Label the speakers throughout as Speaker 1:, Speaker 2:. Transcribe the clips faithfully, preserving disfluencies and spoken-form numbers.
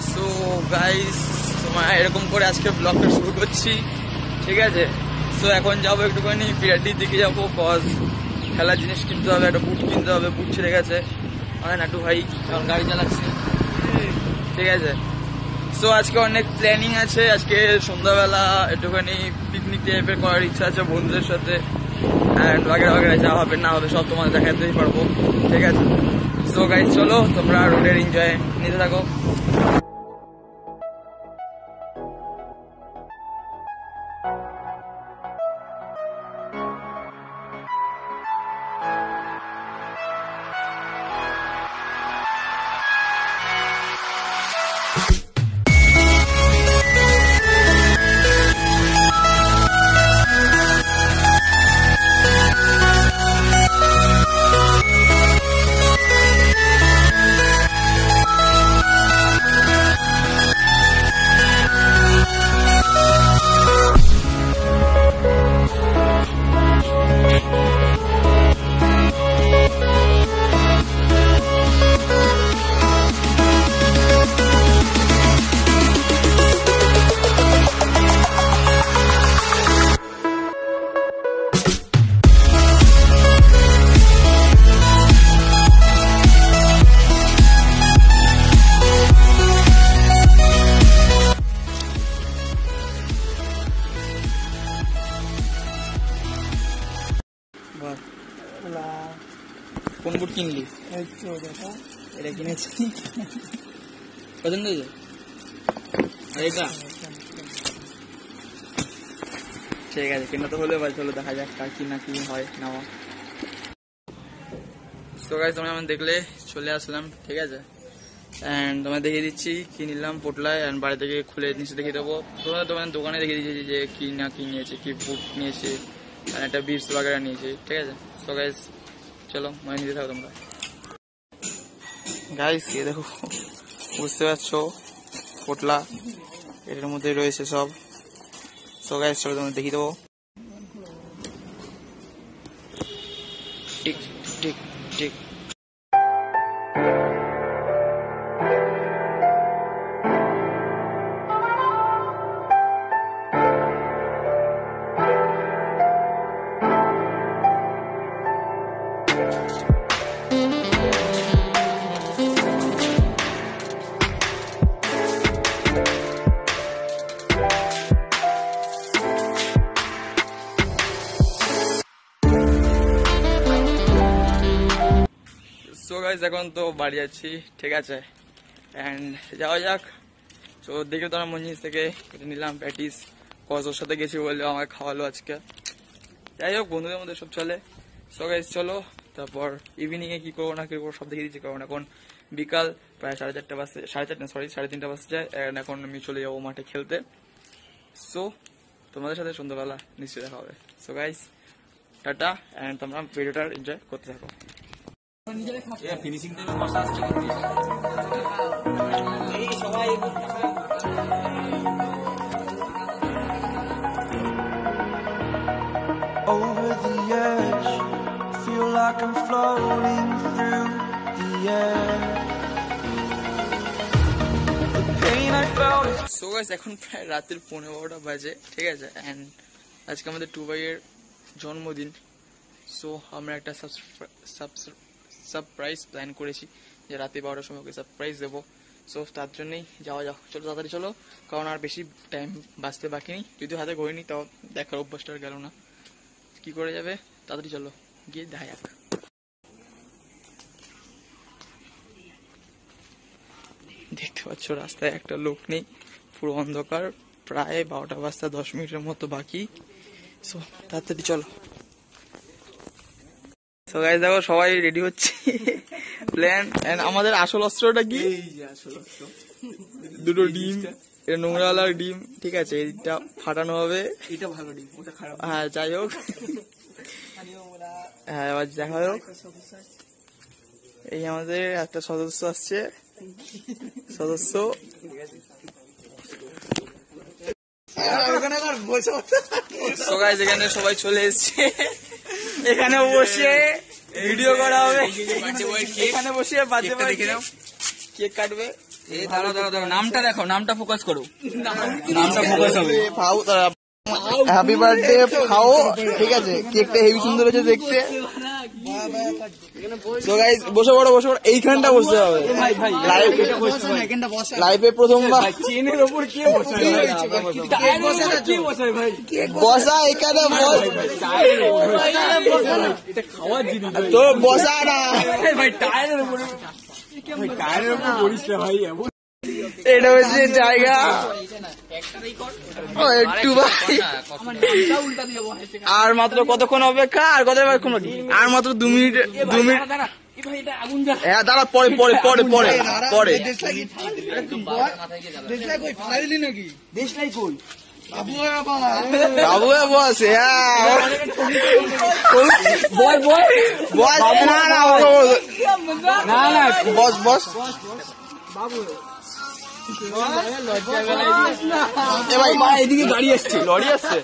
Speaker 1: So guys তোমার এরকম করে আজকে ব্লগটা শুরু করছি, ঠিক আছে। সো এখন যাবো একটুখানি বিরাটির দিকে যাবো, কজ খেলার জিনিস কিনতে হবে, একটা বুট কিনতে হবে, বুট ছেড়ে গেছে আমার নাটু ভাই, এখন গাড়ি চালাচ্ছে, ঠিক আছে। সো আজকে অনেক প্ল্যানিং আছে, আজকে সন্ধ্যাবেলা একটুখানি পিকনিক টাইপের করার ইচ্ছা আছে বন্ধুদের সাথে, অ্যান্ড বাগেরা বাগেরা যা হবে না হবে সব তোমাদের দেখাতেই পারবো, ঠিক আছে। সো গাইস চলো তোমরা রোডের এনজয় নিতে থাকো। কোন বুট কিনলি? এটা কিনেছি, পছন্দ হয়েছে এটা? ঠিক আছে, কিনা তো হলে ভাই, চলো দেখা যাক কার কি না কি হয় নেওয়া। সো গাইস তোমরা আমার দেখলে চলে আসলাম, ঠিক আছে। অ্যান্ড তোমায় দেখিয়ে দিচ্ছি কি নিলাম পোটলায়, অ্যান্ড বাড়ি থেকে খুলে নিচে দেখিয়ে দেবো। তোমরা তোমার দোকানে দেখিয়ে দিচ্ছি যে কি না কি নিয়েছে, কি বুট নিয়েছে, আর একটা বিটস বাগেরা নিয়েছে, ঠিক আছে। সো গাইস চলো মানে নিতে থাকো তোমরা। গাইস ये দেখো, বুঝতে পারছো পোটলা, এটার মধ্যে রয়েছে সব। সো গাইস চলো তোমাদের দেখিয়ে দেবো। ঠিক ঠিক ঠিক সো গাইস এখন তো বাড়ি যাচ্ছি, ঠিক আছে, অ্যান্ড যাওয়া যাক। তো দেখে তো আমার মঞ্জিস থেকে এটা নিলাম প্যাটিস, কজ ওর সাথে গেছি বললে আমাকে খাওয়ালো আজকে। যাই হোক বন্ধুদের মধ্যে সব চলে। সো গাইস চলো, তারপর ইভিনিং এ কি করবো না কি করবো সব দেখিয়ে দিচ্ছি, কারণ এখন বিকাল প্রায় সাড়ে চারটা বাজছে, সাড়ে চারটা সরি সাড়ে তিনটা বাজতে যায়, অ্যান্ড এখন আমি চলে যাবো মাঠে খেলতে। সো তোমাদের সাথে সন্ধ্যাবেলা নিশ্চয়ই দেখা হবে। সো গাইস টাটা, অ্যান্ড তোমরা ভিডিওটা এনজয় করতে থাকো। ফিনিশিং টাইমে বসা আসছে এই সবাই
Speaker 2: over the edge, feel like I'm floating through the air. The pain I felt is
Speaker 1: so guys এখন প্রায় রাতের পৌনে বারোটা বাজে, ঠিক আছে, অ্যান্ড আজকে আমাদের টু ভাইয়ের জন্মদিন। সো আমরা একটা সারপ্রাইজ প্ল্যান করেছি যে রাতে বারোটার সময় ওকে সারপ্রাইজ দেবো। সো তার জন্যই যাওয়া যাক, চলো তাড়াতাড়ি চলো, কারণ আর বেশি টাইম বাঁচতে বাকি নেই, যদিও হাতে ঘড়ি নিই তাও দেখার অভ্যাসটা আর গেল না, কি করে যাবে, তাড়াতাড়ি চলো গিয়ে দেখা যাক। দেখতে পাচ্ছ রাস্তায় একটা লোক নেই, পুরো অন্ধকার, প্রায় বারোটা বাজতে দশ মিনিটের মতো বাকি। সো তাড়াতাড়ি চলো। সো গাইস দেখো সবাই রেডি হচ্ছে, প্ল্যান, এন্ড আমাদের আসল অস্ত্রটা কি? দুটো ডিম, এটা নোংরাওয়ালা ডিম, ঠিক আছে, এটা ফাটানো হবে, এটা ভালো ডিম, ওটা খারাপ। হ্যাঁ যাই হোক, হ্যাঁ এবার দেখা হোক। এই আমাদের একটা সদস্য আসছে, সদস্য সো গাইস এখানে সবাই চলে এসছে, এখানে বসে ভিডিও করা হবে, এখানে বসে বাজে কেক কাটবে, এই দাঁড়াও দাঁড়াও দাঁড়াও, নামটা দেখো, নামটা ফোকাস করো, নামটা ফোকাস হবে।
Speaker 3: ফাউ হ্যাপি বার্থডে ফাও, ঠিক আছে? কেকটা হেভি সুন্দর হয়েছে দেখতে। সো গাইস বসে পড়ো, বসে পড়ো, এইখানটা বসতে হবে। লাইফে প্রথমবার
Speaker 1: চেনের ওপর কে বসে ভাই?
Speaker 3: বসা এখানে তো বসা না
Speaker 1: ভাই, টায়ারের উপরে, ভাই টায়ারের উপর পড়িস না ভাই।
Speaker 3: এটা হচ্ছে জায়গা। ও একটু ভাই, আর মাত্র কতক্ষণ অপেক্ষা? আর কত আর মাত্র দু মিনিট, দু মিনিট। হ্যাঁ দাঁড়া, পরে পরে পরে পরে পরে বাবু বস। হ্যাঁ না না বস বস
Speaker 1: এদিকে গাড়ি আসছে,
Speaker 3: লরি আসছে।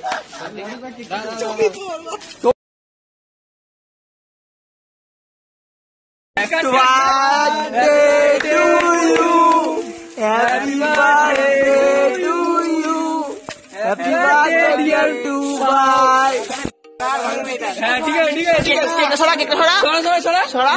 Speaker 3: Happy birthday to you, happy birthday to you, happy birthday dear to bhai.
Speaker 1: হ্যাঁ ঠিক আছে ঠিক আছে ঠিক আছে,
Speaker 3: কেকটা সরা, কেকটা সরা,
Speaker 1: সরা সরা সরা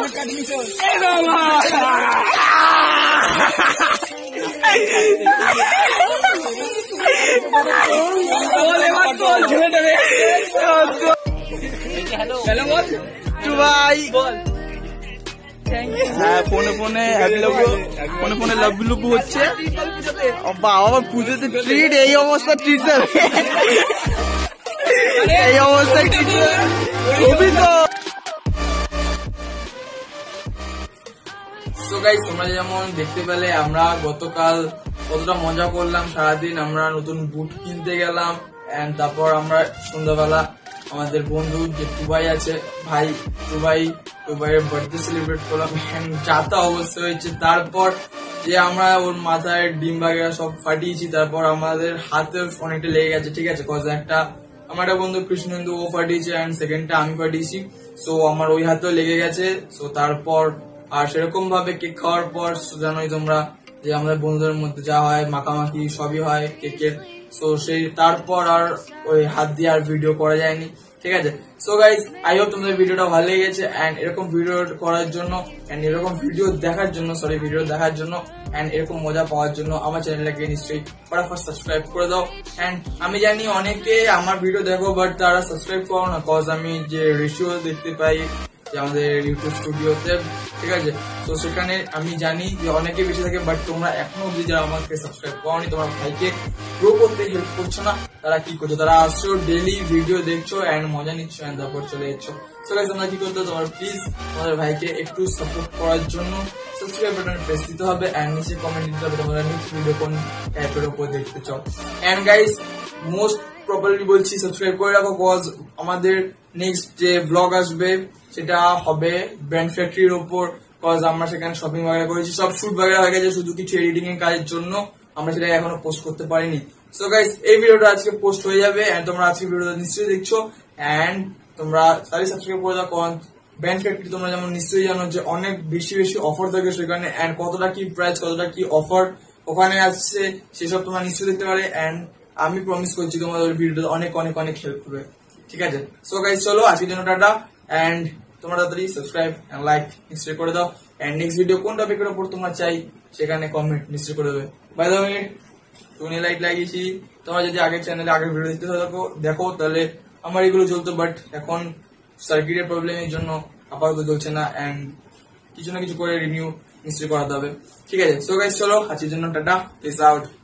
Speaker 1: হ্যালো বল
Speaker 3: টু ভাই বল। হ্যাঁ ফোনে ফোনে হ্যাপি লাভ ইউ, ফোনে ফোনে লাভ লুপ হচ্ছে। বাবা পুজোতে ট্রিট, এই অবস্থা ট্রিট দেবে, এই অবস্থায় ট্রিট দেবে তো।
Speaker 1: সো গাইস তোমরা যেমন দেখতে পেলে আমরা গতকাল কতটা মজা করলাম সারাদিন। আমরা নতুন বুট কিনতে গেলাম, এন্ড তারপর আমরা সন্ধ্যাবেলা আমাদের বন্ধু যে টুবাই আছে ভাই, টুবাই টুবাইয়ের বার্থডে সেলিব্রেট করলাম, যাতা অবস্থা হয়েছে। তারপর যে আমরা ওর মাথায় ডিম বাগেরা সব ফাটিয়েছি, তারপর আমাদের হাতে অনেকটা লেগে গেছে, ঠিক আছে? কজ একটা আমার একটা বন্ধু কৃষ্ণেন্দু ও ফাটিয়েছে, এন্ড সেকেন্ডটা আমি ফাটিয়েছি। সো আমার ওই হাতেও লেগে গেছে। সো তারপর আর সেরকম ভাবে কেক খাওয়ার পর জানোই তোমরা যে আমাদের বন্ধুদের মধ্যে যা হয় মাখামাখি সবই হয় কেকের। সো সেই তারপর আর ওই হাত দিয়ে আর ভিডিও করা যায়নি, ঠিক আছে? সো গাইজ আই হোপ তোমাদের ভিডিওটা ভালো লেগেছে, এন্ড এরকম ভিডিও করার জন্য এন্ড এরকম ভিডিও দেখার জন্য সরি ভিডিও দেখার জন্য এন্ড এরকম মজা পাওয়ার জন্য আমার চ্যানেলটাকে নিশ্চয়ই ফটাফট সাবস্ক্রাইব করে দাও। এন্ড আমি জানি অনেকে আমার ভিডিও দেখো বাট তারা সাবস্ক্রাইব করো না, কজ আমি যে রেশিও দেখতে পাই যে আমাদের ইউটিউব স্টুডিওতে, ঠিক আছে? তো সেখানে আমি জানি যে অনেকে বেশি থাকে, বাট তোমরা এখনো অব্দি যারা আমাকে সাবস্ক্রাইব করোনি, তোমার ভাইকে গ্রো করতে হেল্প করছো না, তারা কি করছো? তারা আসছো, ডেইলি ভিডিও দেখছো এন্ড মজা নিচ্ছ, এন্ড তারপর চলে যাচ্ছ। সো গাইস তোমরা কি করতে, তোমার প্লিজ তোমাদের ভাইকে একটু সাপোর্ট করার জন্য সাবস্ক্রাইব বাটন প্রেস দিতে হবে, এন্ড নিচে কমেন্ট দিতে হবে তোমরা নেক্সট ভিডিও কোন টাইপের উপর দেখতে চাও। এন্ড গাইস মোস্ট প্রপারলি বলছি সাবস্ক্রাইব করে রাখো, কজ আমাদের নেক্সট যে ব্লগ আসবে সেটা হবে ব্র্যান্ড ফ্যাক্টরির উপর, কজ আমরা সেখানে শপিং বাগেরা করেছি, সব শুট বাগেরা হয়ে গেছে, শুধু কিছু এডিটিং এর কাজের জন্য আমরা সেটা এখনো পোস্ট করতে পারিনি। সো গাইস এই ভিডিওটা আজকে পোস্ট হয়ে যাবে, এন্ড তোমরা আজকে ভিডিওটা নিশ্চয়ই দেখছো, এন্ড তোমরা তারই সাবস্ক্রাইব করে দাও, কারণ ব্র্যান্ড ফ্যাক্টরি তোমরা যেমন নিশ্চয়ই জানো যে অনেক বেশি বেশি অফার থাকে সেখানে, এন্ড কতটা কি প্রাইস, কতটা কি অফার ওখানে আসছে সেসব তোমরা নিশ্চয়ই দেখতে পারে, এন্ড আমি প্রমিস করছি তোমাদের ভিডিওটা অনেক অনেক অনেক হেল্প করবে, ঠিক আছে? সো গাইস চলো আজকের জন্য টাটা, এন্ড তোমরা তাড়াতাড়ি সাবস্ক্রাইব এন্ড লাইক নিশ্চয়ই করে দাও, এন্ড নেক্সট ভিডিও কোন টপিকের উপর তোমরা চাই সেখানে কমেন্ট নিশ্চয়ই করে দেবে। বাই দ্য ওয়ে টুনি লাইট লাগিয়েছি, তোমরা যদি আগের চ্যানেলে আগের ভিডিও দেখতে থাকো দেখো তাহলে আমার এগুলো চলতো, বাট এখন সার্কিটের প্রবলেমের জন্য আপাতত চলছে না, এন্ড কিছু না কিছু করে রিনিউ নিশ্চয়ই করাতে হবে, ঠিক আছে? সো গাইস চলো আজকের জন্য টাটা, পিস আউট।